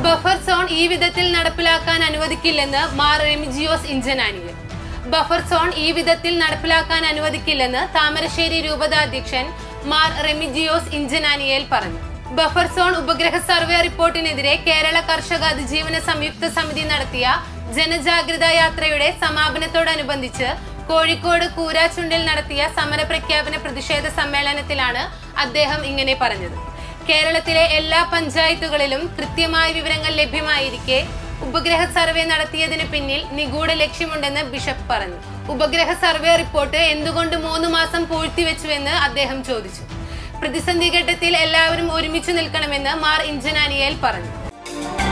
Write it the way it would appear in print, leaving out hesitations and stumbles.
Buffer zone ഈ വിധത്തിൽ നടപ്പിലാക്കാൻ അനുവദിക്കില്ലെന്ന് മാർ റെമിജിയോസ് ഇഞ്ചനാനിയൽ. ബഫർ സോൺ ഈ വിധത്തിൽ നടപ്പിലാക്കാൻ അനുവദിക്കില്ലെന്ന് താമരശ്ശേരി രൂപതാധ്യക്ഷൻ മാർ റെമിജിയോസ് ഇഞ്ചനാനിയൽ പറഞ്ഞു. ബഫർ സോൺ ഉപഗ്രഹ സർവേ റിപ്പോർട്ടിനെതിരെ കേരള കർഷക അതിജീവന സംയുക്ത സമിതി നടത്തിയ ജനജാഗ്രതാ യാത്രയുടെ സമാപനത്തോടനുബന്ധിച്ച് കോഴിക്കോട് കൂരാച്ചുണ്ടിൽ നടത്തിയ സമരപ്രഖ്യാപന പ്രതിഷേധ സമ്മേളനത്തിലാണ് അദ്ദേഹം ഇങ്ങനെ പറഞ്ഞത്. കേരളത്തിലെ എല്ലാ പഞ്ചായത്തുകളിലും കൃത്യമായ വിവരങ്ങൾ ലഭ്യമായിരിക്കെ ഉപഗ്രഹ സർവേ നടത്തിയതിന് പിന്നിൽ നിഗൂഢ ലക്ഷ്യമുണ്ടെന്ന് ബിഷപ്പ് പറഞ്ഞു. ഉപഗ്രഹ സർവേ റിപ്പോർട്ട് എന്തുകൊണ്ട് 3 മാസം പൂഴ്ത്തിവെച്ചുവെന്ന് അദ്ദേഹം ചോദിച്ചു. പ്രതിസന്ധി ഘട്ടത്തിൽ എല്ലാവരും ഒരുമിച്ച് നിൽക്കണമെന്ന് മാർ ഇഞ്ചനാനിയേൽ പറഞ്ഞു.